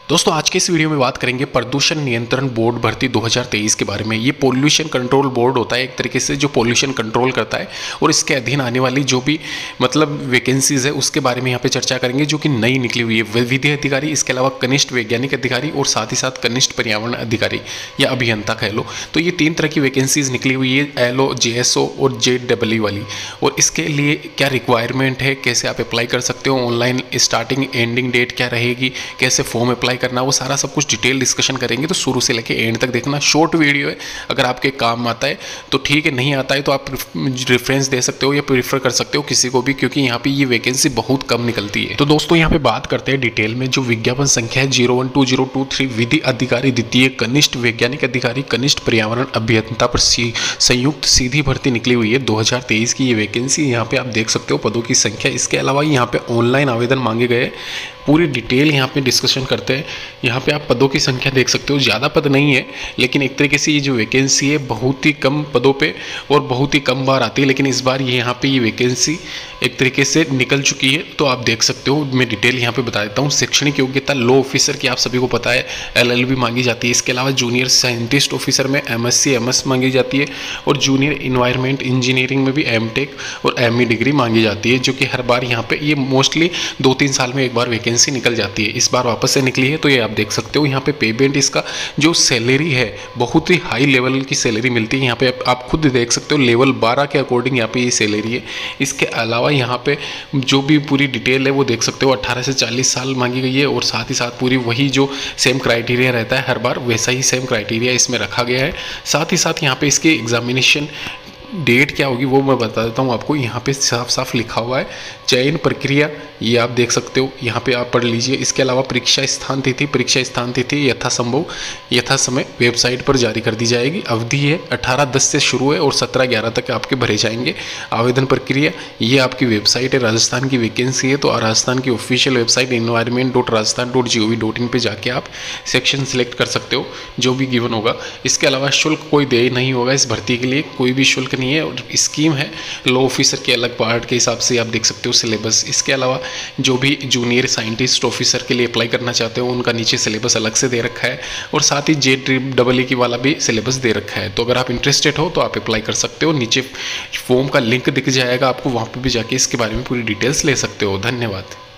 दोस्तों आज के इस वीडियो में बात करेंगे प्रदूषण नियंत्रण बोर्ड भर्ती 2023 के बारे में। ये पोल्यूशन कंट्रोल बोर्ड होता है एक तरीके से, जो पोल्यूशन कंट्रोल करता है, और इसके अधीन आने वाली जो भी वैकेंसीज है उसके बारे में यहाँ पे चर्चा करेंगे, जो कि नई निकली हुई है। विधि अधिकारी, इसके अलावा कनिष्ठ वैज्ञानिक अधिकारी और साथ ही साथ कनिष्ठ पर्यावरण अधिकारी या अभियंता कह लो। तो ये 3 तरह की वैकेंसीज निकली हुई है, LO, JSO और JEE वाली। और इसके लिए क्या रिक्वायरमेंट है, कैसे आप अप्लाई कर सकते हो, ऑनलाइन स्टार्टिंग एंडिंग डेट क्या रहेगी, कैसे फॉर्म अप्लाई करना, वो सारा सब कुछ डिटेल डिस्कशन करेंगे। तो शुरू से लेके एंड तक देखना। शॉर्ट वीडियो है, अगर आपके काम आता है तो ठीक है, नहीं आता है तो आप रेफरेंस दे सकते हो या प्रीफर कर सकते हो किसी को भी, क्योंकि यहाँ पे ये वैकेंसी बहुत कम निकलती है। तो दोस्तों यहाँ पे बात करते हैं डिटेल में। जो विज्ञापन संख्या है 012023 विधि अधिकारी द्वितीय कनिष्ठ वैज्ञानिक अधिकारी कनिष्ठ पर्यावरण अभियंता पर संयुक्त सीधी भर्ती निकली हुई है 2023 की ये वैकेंसी। यहाँ पे आप देख सकते हो पदों की संख्या। इसके अलावा यहाँ पे ऑनलाइन आवेदन मांगे गए, पूरी डिटेल यहाँ पे डिस्कशन करते हैं। यहाँ पे आप पदों की संख्या देख सकते हो, ज़्यादा पद नहीं है, लेकिन एक तरीके से ये जो वैकेंसी है बहुत ही कम पदों पे और बहुत ही कम बार आती है, लेकिन इस बार ये यहाँ पे ये वैकेंसी एक तरीके से निकल चुकी है। तो आप देख सकते हो, मैं डिटेल यहाँ पे बता देता हूँ। शैक्षणिक योग्यता लॉ ऑफिसर की आप सभी को पता है, LLB मांगी जाती है। इसके अलावा जूनियर साइंटिस्ट ऑफिसर में MSc MS मांगी जाती है, और जूनियर इन्वायरमेंट इंजीनियरिंग में भी MTech और ME डिग्री मांगी जाती है, जो कि हर बार यहाँ पे ये मोस्टली 2-3 साल में एक बार वैकेंसी निकल जाती है। इस बार वापस से निकली है, तो ये आप देख सकते हो। यहाँ पे पेमेंट, इसका जो सैलरी है बहुत ही हाई लेवल की सैलरी मिलती है। यहाँ पे आप खुद देख सकते हो, लेवल 12 के अकॉर्डिंग यहाँ पे ये सैलरी है। इसके अलावा यहाँ पे जो भी पूरी डिटेल है वो देख सकते हो, 18 से 40 साल मांगी गई है, और साथ ही साथ पूरी वही जो सेम क्राइटेरिया रहता है हर बार, वैसा ही सेम क्राइटेरिया इसमें रखा गया है। साथ ही साथ यहाँ पे इसकी एग्जामिनेशन डेट क्या होगी वो मैं बता देता हूँ आपको। यहाँ पे साफ साफ लिखा हुआ है चयन प्रक्रिया, ये आप देख सकते हो, यहाँ पे आप पढ़ लीजिए। इसके अलावा परीक्षा स्थान तिथि यथासंभव यथा समय वेबसाइट पर जारी कर दी जाएगी। अवधि है 18/10 से शुरू है और 17/11 तक आपके भरे जाएंगे। आवेदन प्रक्रिया, ये आपकी वेबसाइट है, राजस्थान की वैकेंसी है, तो राजस्थान की ऑफिशियल वेबसाइट environment.rajasthan.gov.in पे जाके आप सेक्शन सिलेक्ट कर सकते हो जो भी गिवन होगा। इसके अलावा शुल्क कोई देय नहीं होगा इस भर्ती के लिए, कोई भी शुल्क नहीं है। और स्कीम है लॉ ऑफिसर के अलग पार्ट के हिसाब से आप देख सकते हो सिलेबस। इसके अलावा जो भी जूनियर साइंटिस्ट ऑफिसर के लिए अप्लाई करना चाहते हो उनका नीचे सिलेबस अलग से दे रखा है, और साथ ही JEE की वाला भी सिलेबस दे रखा है। तो अगर आप इंटरेस्टेड हो तो आप अप्लाई कर सकते हो। नीचे फॉर्म का लिंक दिख जाएगा आपको, वहाँ पे भी जाके इसके बारे में पूरी डिटेल्स ले सकते हो। धन्यवाद।